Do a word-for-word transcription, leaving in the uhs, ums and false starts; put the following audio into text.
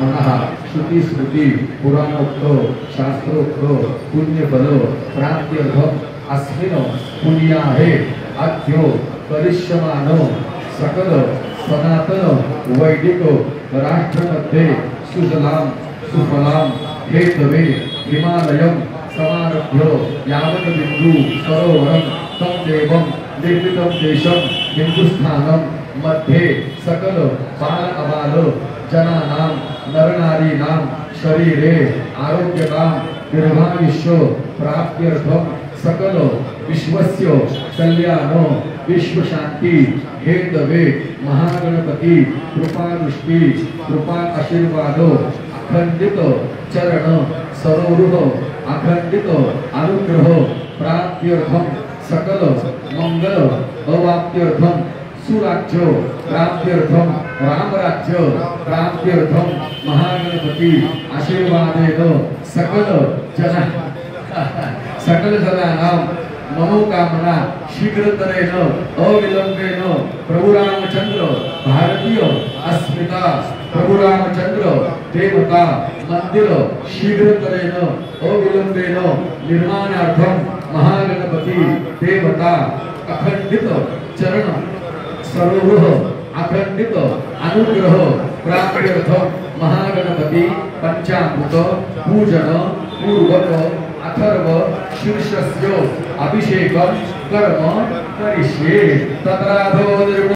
मनः श्रुति स्मृति पुराणोक्त शास्त्रोक्त पुण्य फल प्राप्त्यर्थम अस्मिन् पुण्याहे अद्यो करिष्यमानो सकल सनातन वैदिक राष्ट्रमध्ये सुजलाम सुफलाम हेतवे हिमालयम समारभ्य यावत बिंदु सरोवरम तम देवम निर्मितम देशम हिंदुस्थानम मध्ये सकल बाल अबाल जनानां नरनारीणां शरीरे आरोग्यतां दीर्घायुष्य प्राप्त्यर्थम सकल विश्वस्य कल्याण विश्व शांति हेतवे महागणपति कृपादृष्टि कृपा आशीर्वाद अखंडित चरण सरोरुह अखंडित अनुग्रह प्राप्त्यर्थम सकल मंगल अवाप्त्यर्थम सुराज्य प्राप्त्यर्थम रामराज्य प्राप्त्यर्थम महागणपति आशीर्वादेन सकल जना सकल जनानां मनोकामना शीघ्रतरेण अविलंबेन प्रभु रामचंद्र भारतीय अस्मिता प्रभु रामचंद्र देवता मंदिर शीघ्रतरेण अविलंबेन निर्माणार्थम महागणपति देवता अखंडित चरण सरोरुह अखंडित अनुग्रह प्राप्त्यर्थम महागणपति पंचामृत पूजन पूर्वक अथर्व शीर्षस्य अभिषेकम कर्म करिष्ये तत्राधो